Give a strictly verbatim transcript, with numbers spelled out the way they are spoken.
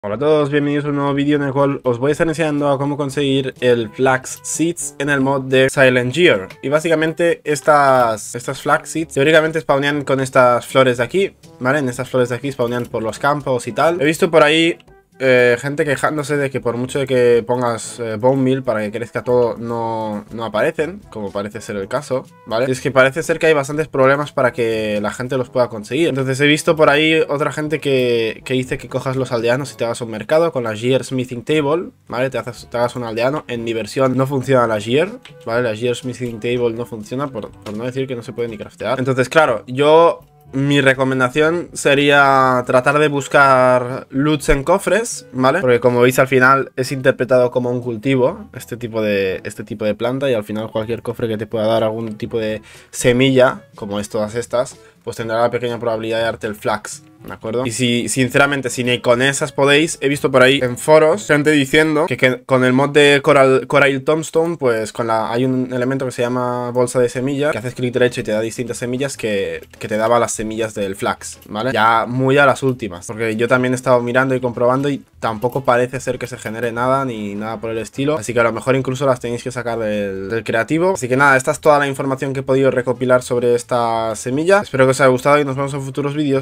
Hola a todos, bienvenidos a un nuevo vídeo en el cual os voy a estar enseñando a cómo conseguir el Flax Seeds en el mod de Silent Year. Y básicamente estas, estas Flax Seeds teóricamente spawnean con estas flores de aquí, ¿vale? En estas flores de aquí spawnean por los campos y tal. He visto por ahí eh, gente quejándose de que por mucho de que pongas eh, Bone Meal para que crezca todo no, no aparecen, como parece ser el caso, ¿vale? Y es que parece ser que hay bastantes problemas para que la gente los pueda conseguir. Entonces he visto por ahí otra gente que, que dice que cojas los aldeanos y te hagas un mercado con la Year Smithing Table, ¿vale? Te, haces, te hagas un aldeano. En mi versión no funciona la Year, ¿vale? La Year Smithing Table no funciona, por, por no decir que no se puede ni craftear. Entonces, claro, yo... Mi recomendación sería tratar de buscar loots en cofres, ¿vale? Porque como veis al final es interpretado como un cultivo, este tipo de, este tipo de planta, y al final cualquier cofre que te pueda dar algún tipo de semilla, como es todas estas, pues tendrá la pequeña probabilidad de darte el flax, ¿de acuerdo? Y si, sinceramente, si ni con esas podéis, he visto por ahí en foros gente diciendo que, que con el mod de Coral, Coral Tombstone, pues con la hay un elemento que se llama bolsa de semillas, que haces clic derecho y te da distintas semillas que, que te daba las semillas del flax, ¿vale? Ya muy a las últimas, porque yo también he estado mirando y comprobando y tampoco parece ser que se genere nada ni nada por el estilo, así que a lo mejor incluso las tenéis que sacar del, del creativo. Así que nada, esta es toda la información que he podido recopilar sobre esta semilla. Espero que os haya gustado y nos vemos en futuros vídeos.